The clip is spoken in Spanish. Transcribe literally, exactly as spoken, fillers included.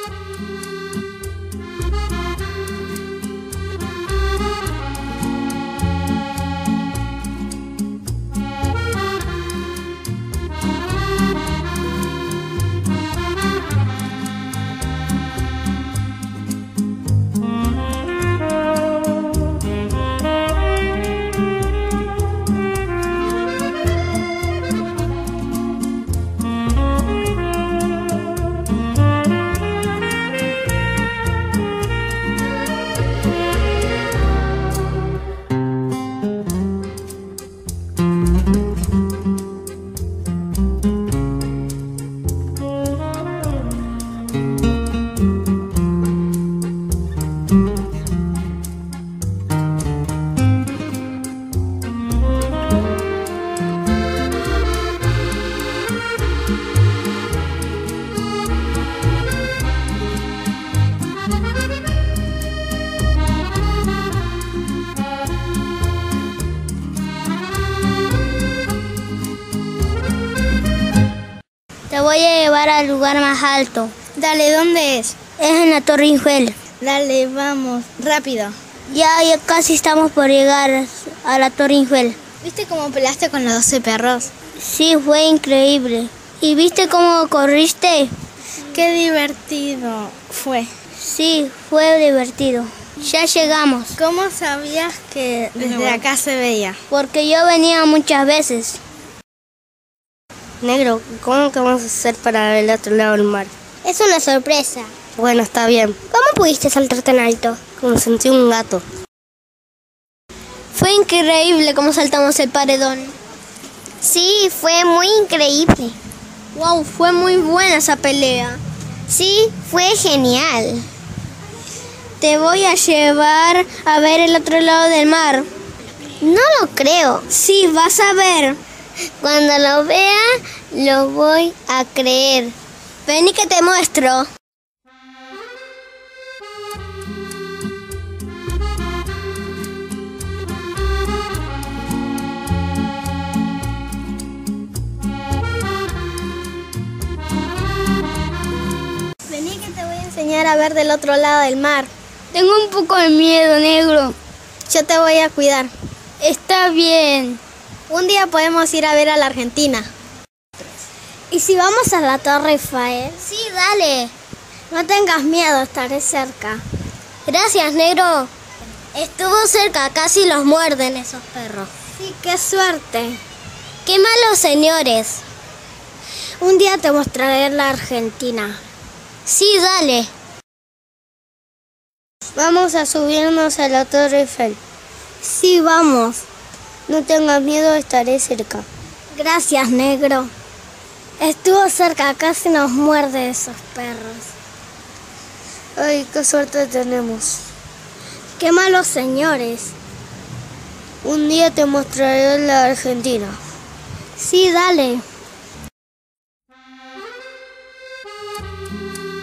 Te voy a llevar al lugar más alto. Dale, ¿dónde es? Es en la Torre Eiffel. Dale, vamos, rápido. Ya, ya casi estamos por llegar a la Torre Eiffel. ¿Viste cómo peleaste con los doce perros? Sí, fue increíble. ¿Y viste cómo corriste? Qué divertido fue. Sí, fue divertido. Ya llegamos. ¿Cómo sabías que desde acá se veía? Porque yo venía muchas veces. Negro, ¿cómo que vamos a hacer para ver el otro lado del mar? Es una sorpresa. Bueno, está bien. ¿Cómo pudiste saltar tan alto? Como sentí un gato. Fue increíble cómo saltamos el paredón. Sí, fue muy increíble. Wow, fue muy buena esa pelea. Sí, fue genial. Te voy a llevar a ver el otro lado del mar. No lo creo. Sí, vas a ver. Cuando lo vea, lo voy a creer. Ven y que te muestro. Vení que te voy a enseñar a ver del otro lado del mar. Tengo un poco de miedo, negro. Yo te voy a cuidar. Está bien. Un día podemos ir a ver a la Argentina. ¿Y si vamos a la Torre Eiffel? Sí, dale. No tengas miedo, estaré cerca. Gracias, negro. Estuvo cerca, casi los muerden esos perros. Sí, qué suerte. Qué malos señores. Un día te mostraré la Argentina. Sí, dale. Vamos a subirnos a la Torre Eiffel. Sí, vamos. No tengas miedo, estaré cerca. Gracias, negro. Estuvo cerca, casi nos muerde esos perros. Ay, qué suerte tenemos. Qué malos señores. Un día te mostraré la Argentina. Sí, dale.